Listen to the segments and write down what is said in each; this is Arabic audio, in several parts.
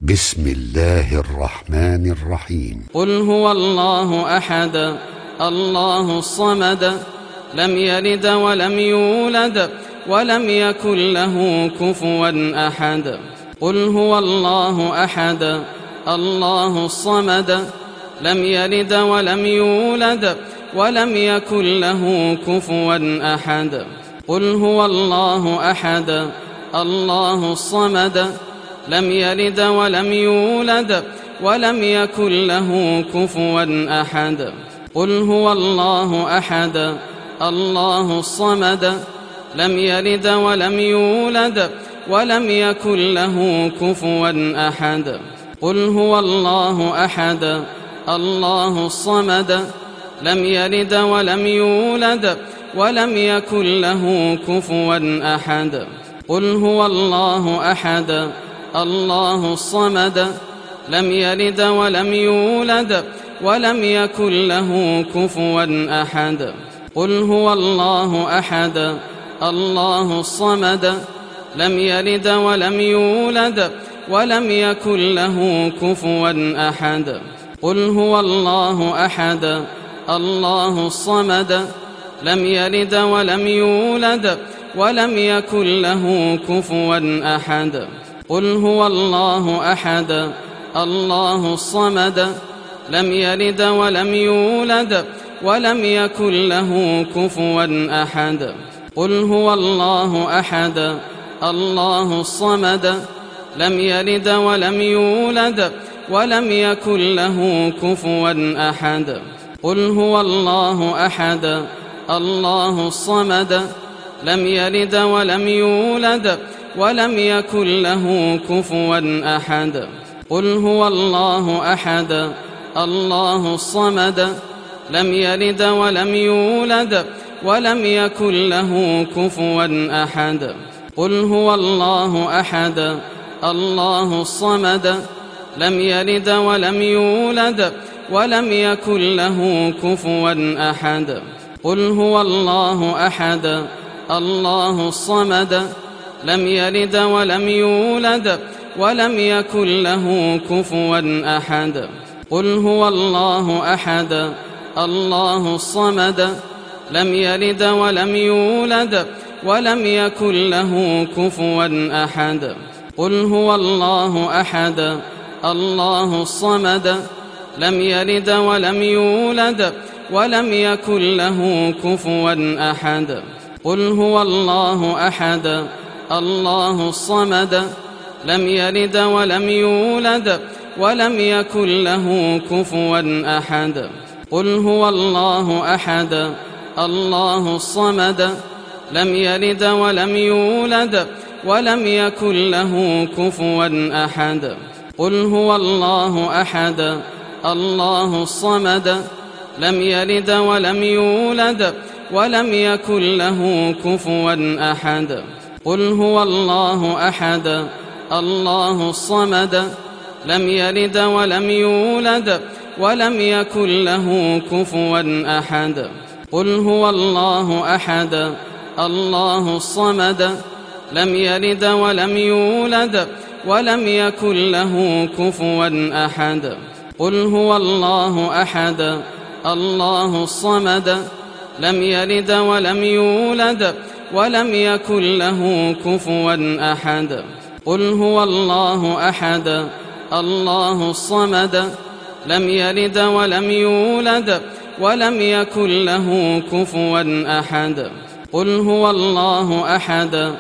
بسم الله الرحمن الرحيم. قل هو الله أحد الله الصمد لم يلد ولم يولد ولم يكن له كفوا أحد. قل هو الله أحد الله الصمد لم يلد ولم يولد ولم يكن له كفوا أحد. قل هو الله أحد الله الصمد لم يلد ولم يولد ولم يكن له كفوا أحد. قل هو الله أحد الله الصمد لم يلد ولم يولد ولم يكن له كفوا أحد. قل هو الله أحد الله الصمد لم يلد ولم يولد ولم يكن له كفوا أحد. قل هو الله أحد الله الصمد لم يلد ولم يولد ولم يكن له كفوا أحد. قل هو الله أحد الله الصمد لم يلد ولم يولد ولم يكن له كفوا أحد. قل هو الله أحد الله الصمد لم يلد ولم يولد ولم يكن له كفوا أحد. قل هو الله أحد الله الصمد لم يلد ولم يولد ولم يكن له كفوا أحد. قل هو الله أحد الله الصمد لم يلد ولم يولد ولم يكن له كفوا أحد. قل هو الله أحد الله الصمد لم يلد ولم يولد ولم يكن له كفوا أحد. قل هو الله أحد الله الصمد لم يلد ولم يولد ولم يكن له كفوا أحد. قل هو الله أحد الله الصمد لم يلد ولم يولد ولم يكن له كفوا أحد. قل هو الله أحد الله الصمد لم يلد ولم يولد ولم يكن له كفوا أحد. قل هو الله أحد الله الصمد لم يلد ولم يولد ولم يكن له كفوا أحد. قل هو الله أحد الله الصمد لم يلد ولم يولد ولم يكن له كفوا أحد. قل هو الله أحد الله الصمد لم يلد ولم يولد ولم يكن له كفوا أحد. قل هو الله أحد الله الصمد لم يلد ولم يولد ولم يكن له كفوا أحد. قل هو الله أحد الله الصمد لم يلد ولم يولد ولم يكن له كفوا أحد. قل هو الله أحد الله الصمد لم يلد ولم يولد ولم يكن له كفوا أحد. قل هو الله أحد الله الصمد لم يلد ولم يولد ولم يكن له كفوا أحد. قل هو الله أحد الله الصمد لم يلد ولم يولد ولم يكن له كفوا أحد. قل هو الله أحد الله الصمد لم يلد ولم يولد ولم يكن له كفوا أحد. قل هو الله أحد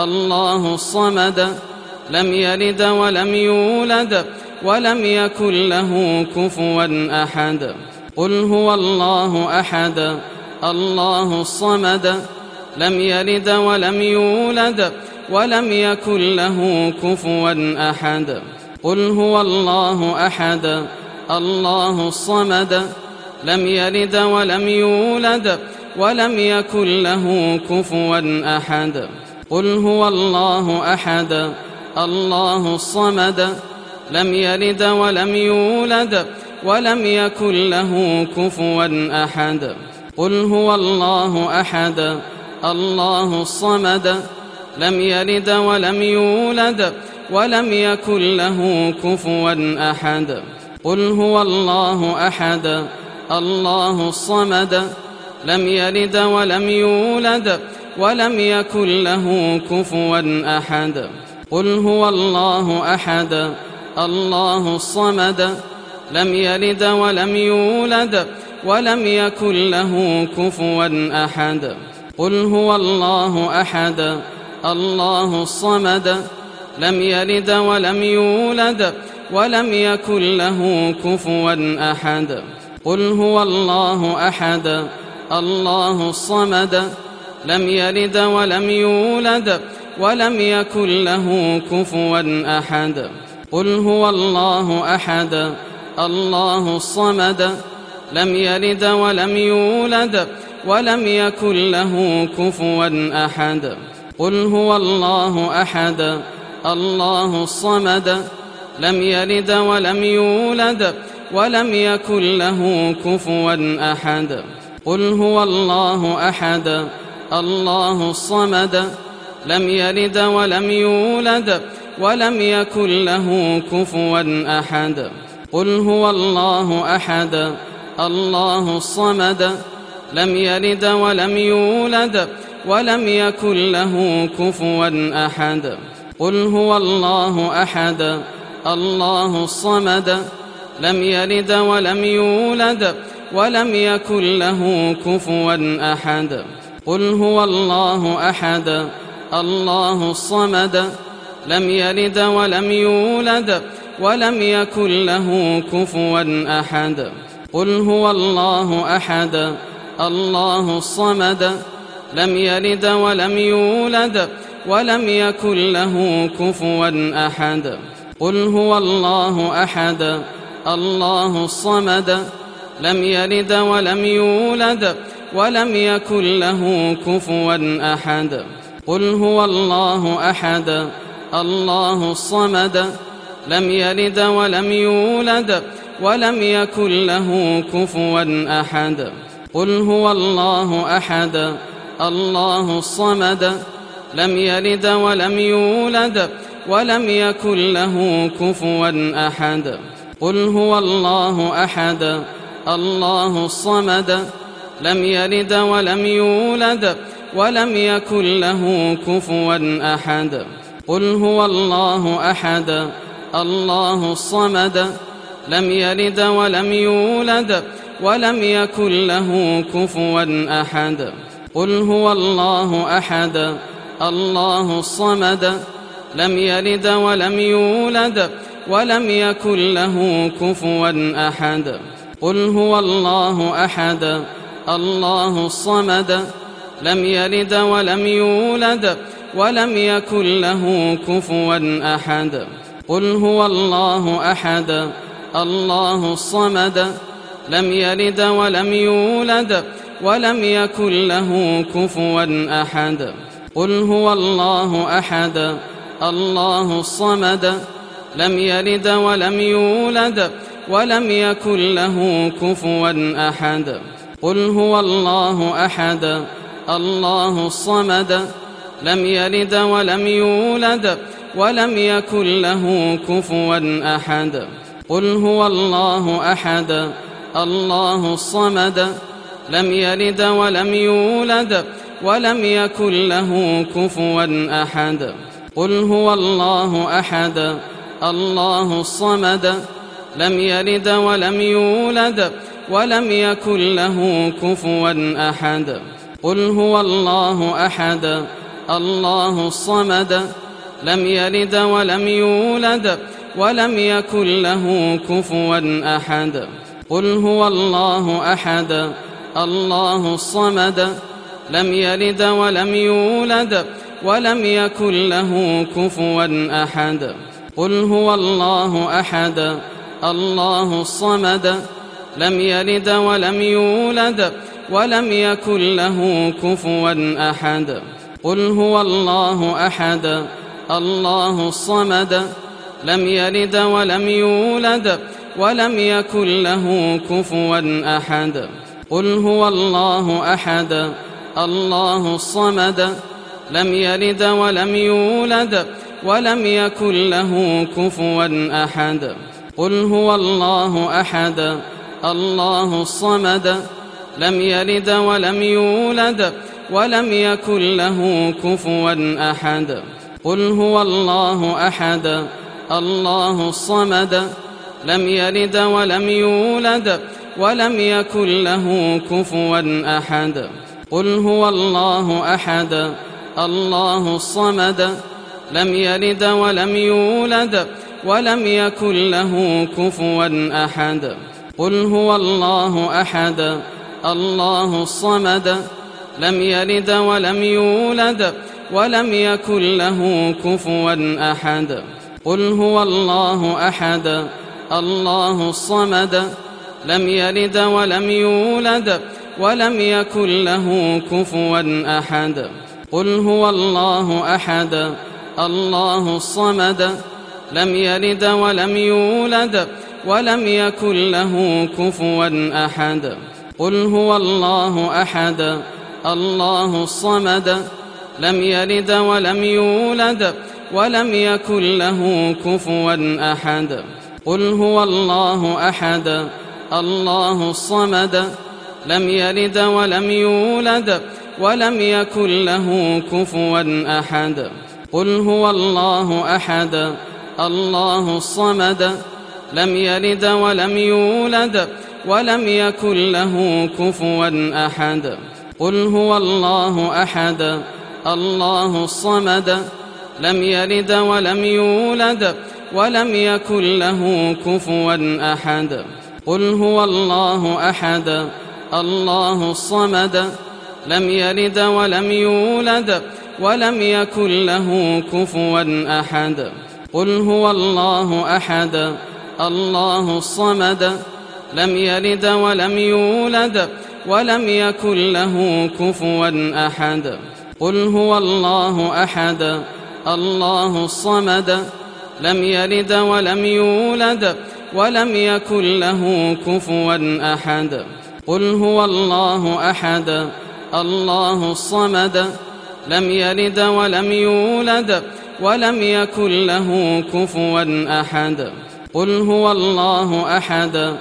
الله الصمد لم يلد ولم يولد ولم يكن له كفوا أحد. قل هو الله أحد الله الصمد لم يلد ولم يولد ولم يكن له كفوا أحد. قل هو الله أحد الله الصمد لم يلد ولم يولد ولم يكن له كفوا أحد. قل هو الله أحد الله الصمد لم يلد ولم يولد ولم يكن له كفوا أحد. قل هو الله أحد الله الصمد لم يلد ولم يولد ولم يكن له كفوا أحد قل هو الله أحد الله الصمد لم يلد ولم يولد ولم يكن له كفوا أحد قل هو الله أحد الله الصمد لم يلد ولم يولد ولم يكن له كفوا أحد قل هو الله أحد الله الصمد لم يلد ولم يولد ولم يكن له كفوا أحد قل هو الله أحد الله الصمد لم يلد ولم يولد ولم يكن له كفوا أحد قل هو الله أحد الله الصمد لم يلد ولم يولد ولم يكن له كفوا أحد قل هو الله أحد الله الصمد لم يلد ولم يولد ولم يكن له كفوا أحد قل هو الله أحد الله الصمد لم يلد ولم يولد ولم يكن له كفوا أحد قل هو الله أحد الله الصمد لم يلد ولم يولد ولم يكن له كفوا أحد قل هو الله أحد الله الصمد لم يلد ولم يولد ولم يكن له كفوا أحد قل هو الله أحد الله الصمد لم يلد ولم يولد ولم يكن له كفوا أحد قل هو الله أحد الله الصمد لم يلد ولم يولد ولم يكن له كفوا أحد قل هو الله أحد الله الصمد لم يلد ولم يولد ولم يكن له كفوا أحد قل هو الله أحد الله الصمد لم يلد ولم يولد ولم يكن له كفوا أحد قل هو الله أحد الله الصمد لم يلد ولم يولد ولم يكن له كفوا أحد قل هو الله أحد الله الصمد لم يلد ولم يولد ولم يكن له كفوا أحد قل هو الله أحد الله الصمد لم يلد ولم يولد ولم يكن له كفوا أحد قل هو الله أحد الله الصمد لم يلد ولم يولد ولم يكن له كفوا أحد قل هو الله أحد الله الصمد لم يلد ولم يولد ولم يكن له كفوا أحد قل هو الله أحد الله الصمد لم يلد ولم يولد ولم يكن له كفوا أحد قل هو الله أحد الله الصمد لم يلد ولم يولد ولم يكن له كفوا أحد قل هو الله أحد الله الصمد لم يلد ولم يولد ولم يكن له كفوا أحد قل هو الله أحد الله الصمد لم يلد ولم يولد ولم يكن له كفوا أحد قل هو الله أحد الله الصمد لم يلد ولم يولد ولم يكن له كفوا أحد قل هو الله أحد الله الصمد لم يلد ولم يولد ولم يكن له كفوا أحد قل هو الله أحد الله الصمد لم يلد ولم يولد ولم يكن له كفوا أحد قل هو الله أحد الله الصمد لم يلد ولم يولد ولم يكن له كفوا أحد قل هو الله أحد الله الصمد لم يلد ولم يولد ولم يكن له كفوا أحد قل هو الله أحد الله الصمد لم يلد ولم يولد ولم يكن له كفوا أحد قل هو الله أحد الله الصمد لم يلد ولم يولد ولم يكن له كفوا أحد قل هو الله أحد الله الصمد لم يلد ولم يولد ولم يكن له كفوا أحد قل هو الله أحد الله الصمد لم يلد ولم يولد ولم يكن له كفوا أحد قل هو الله أحد الله الصمد لم يلد ولم يولد ولم يكن له كفوا أحد قل هو الله أحد الله الصمد لم يلد ولم يولد ولم يكن له كفوا أحد قل هو الله أحد الله الصمد لم يلد ولم يولد ولم يكن له كفوا أحد قل هو الله أحد الله الصمد لم يلد ولم يولد ولم يكن له كفوا أحد قل هو الله أحد الله الصمد لم يلد ولم يولد ولم يكن له كفوا أحد قل هو الله أحد الله الصمد لم يلد ولم يولد ولم يكن له كفوا أحد قل هو الله أحد الله الصمد لم يلد ولم يولد ولم يكن له كفوا أحد قل هو الله أحد الله الصمد لم يلد ولم يولد ولم يكن له كفوا أحد قل هو الله أحد الله الصمد لم يلد ولم يولد ولم يكن له كفوا أحد قل هو الله أحد الله الصمد لم يلد ولم يولد ولم يكن له كفوا أحد قل هو الله أحد الله الصمد لم يلد ولم يولد ولم يكن له كفوا أحد قل هو الله أحد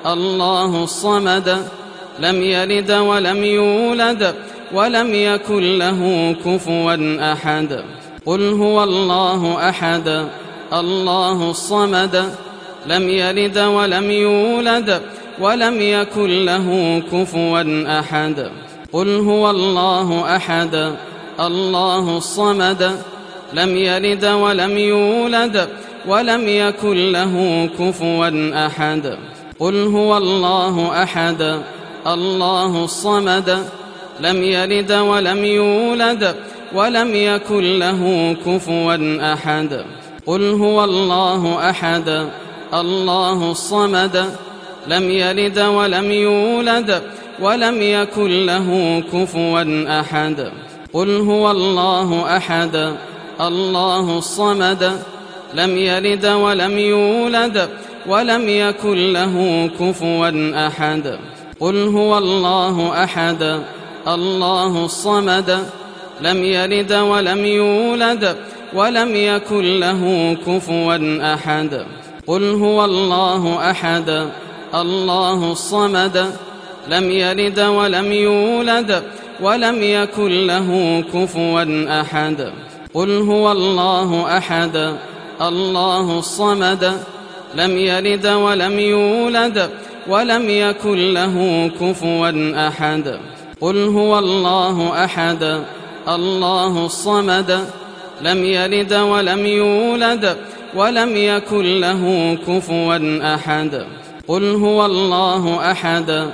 الله الصمد لم يلد ولم يولد ولم يكن له كفوا أحد قل هو الله أحد الله الصمد لم يلد ولم يولد ولم يكن له كفوا أحد قل هو الله أحد الله الصمد لم يلد ولم يولد ولم يكن له كفوا أحد قل هو الله أحد الله الصمد لم يلد ولم يولد ولم يكن له كفوا أحد قل هو الله أحد الله الصمد لم يلد ولم يولد ولم يكن له كفوا أحد قل هو الله أحد الله الصمد لم يلد ولم يولد ولم يكن له كفوا أحد قل هو الله أحد الله الصمد لم يلد ولم يولد ولم يكن له كفوا أحد قل هو الله أحد الله الصمد لم يلد ولم يولد ولم يكن له كفوا أحد قل هو الله أحد الله الصمد لم يلد ولم يولد ولم يكن له كفوا أحد قل هو الله أحد الله الصمد لم يلد ولم يولد ولم يكن له كفوا أحد قل هو الله أحد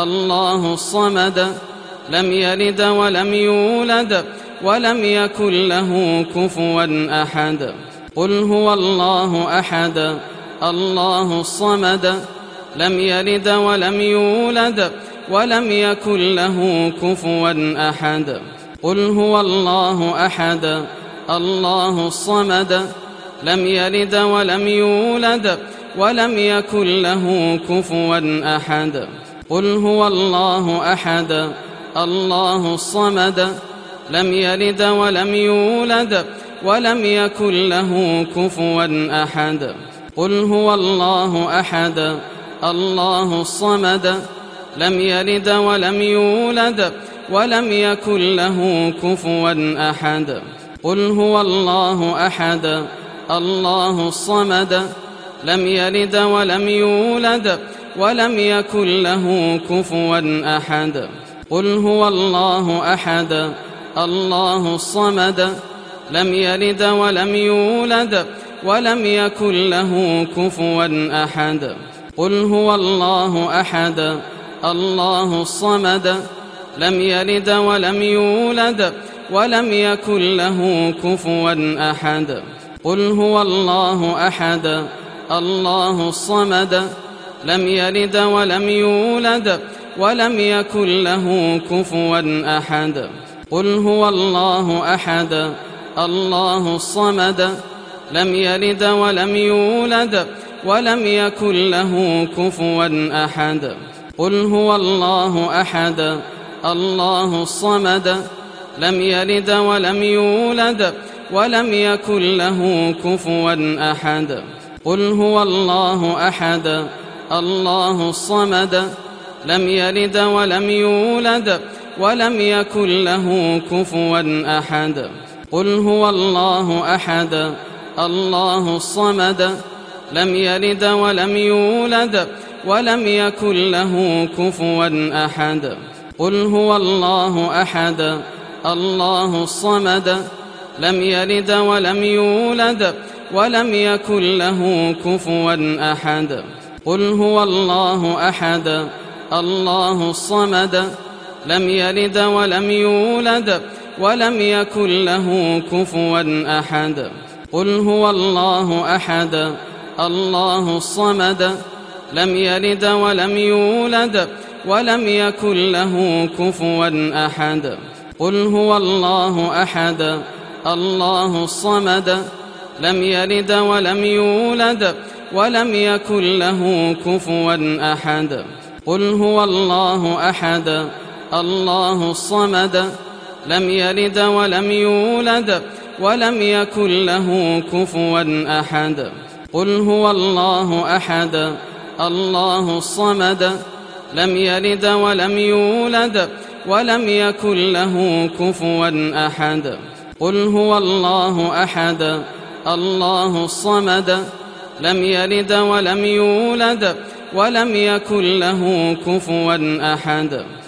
الله الصمد لم يلد ولم يولد ولم يكن له كفوا أحد قل هو الله أحد الله الصمد لم يلد ولم يولد ولم يكن له كفوا أحد قل هو الله أحد الله الصمد لم يلد ولم يولد ولم يكن له كفوا أحد قل هو الله أحد الله الصمد لم يلد ولم يولد ولم يكن له كفوا أحد قل هو الله أحد الله الصمد لم يلد ولم يولد ولم يكن له كفوا أحد قل هو الله أحد الله الصمد لم يلد ولم يولد ولم يكن له كفوا أحد قل هو الله أحد الله الصمد لم يلد ولم يولد ولم يكن له كفوا أحد قل هو الله أحد الله الصمد لم يلد ولم يولد ولم يكن له كفوا أحد قل هو الله أحد الله الصمد لم يلد ولم يولد ولم يكن له كفوا أحد قل هو الله أحد الله الصمد لم يلد ولم يولد ولم يكن له كفوا أحد قل هو الله أحد الله الصمد لم يلد ولم يولد ولم يكن له كفوا أحد قل هو الله أحد الله الصمد لم يلد ولم يولد ولم يكن له كفوا أحد قل هو الله أحد الله الصمد لم يلد ولم يولد ولم يكن له كفوا أحد قل هو الله أحد الله الصمد لم يلد ولم يولد ولم يكن له كفوا أحد قل هو الله أحد الله الصمد لم يلد ولم يولد ولم يكن له كفوا أحد قل هو الله أحد الله الصمد لم يلد ولم يولد ولم يكن له كفوا أحد قل هو الله أحد الله الصمد لم يلد ولم يولد ولم يكن له كفوا أحد قل هو الله أحد الله الصمد لم يلد ولم يولد ولم يكن له كفوا أحد قل هو الله أحد الله الصمد لم يلد ولم يولد ولم يكن له كفوا أحد قل هو الله أحد الله الصمد لم يلد ولم يولد ولم يكن له كفوا أحد